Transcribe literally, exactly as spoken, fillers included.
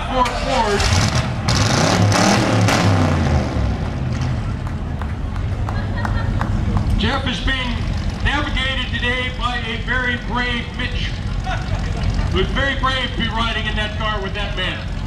four Ford. Jeff is being navigated today by a very brave Mitch. It was very brave to be riding in that car with that man.